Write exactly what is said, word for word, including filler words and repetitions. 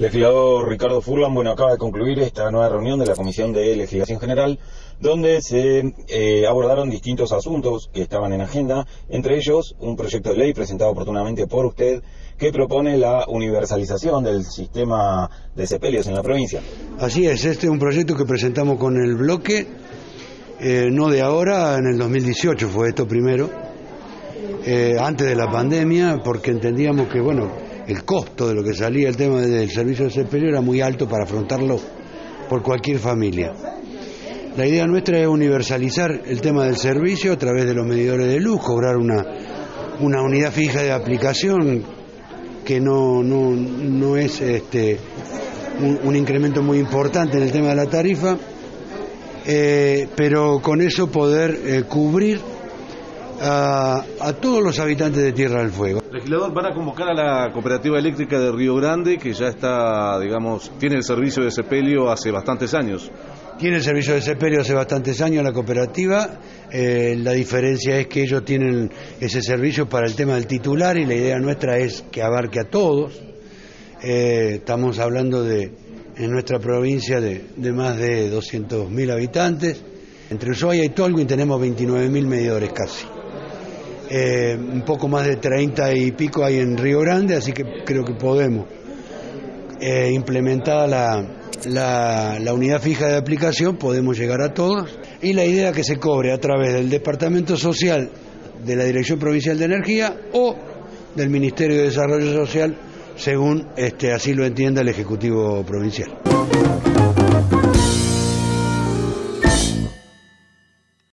Legislador Ricardo Furlan, bueno, acaba de concluir esta nueva reunión de la Comisión de Legislación General, donde se eh, abordaron distintos asuntos que estaban en agenda, entre ellos un proyecto de ley presentado oportunamente por usted que propone la universalización del sistema de sepelios en la provincia. Así es, este es un proyecto que presentamos con el bloque, eh, no de ahora, en el dos mil dieciocho fue esto primero, eh, antes de la pandemia, porque entendíamos que, bueno, el costo de lo que salía el tema del servicio de sepelio era muy alto para afrontarlo por cualquier familia. La idea nuestra es universalizar el tema del servicio a través de los medidores de luz, cobrar una, una unidad fija de aplicación que no, no, no es este, un, un incremento muy importante en el tema de la tarifa, eh, pero con eso poder eh, cubrir A, a todos los habitantes de Tierra del Fuego. Legislador, van a convocar a la Cooperativa Eléctrica de Río Grande, que ya está, digamos, tiene el servicio de sepelio hace bastantes años. Tiene el servicio de sepelio hace bastantes años la cooperativa, eh, la diferencia es que ellos tienen ese servicio para el tema del titular y la idea nuestra es que abarque a todos. Eh, estamos hablando de, en nuestra provincia, de, de más de doscientos mil habitantes. Entre Ushuaia y Tolwyn tenemos veintinueve mil medidores casi. Eh, un poco más de treinta y pico hay en Río Grande, así que creo que podemos eh, implementar la, la, la unidad fija de aplicación, podemos llegar a todos, y la idea es que se cobre a través del Departamento Social de la Dirección Provincial de Energía o del Ministerio de Desarrollo Social, según este, así lo entienda el Ejecutivo Provincial.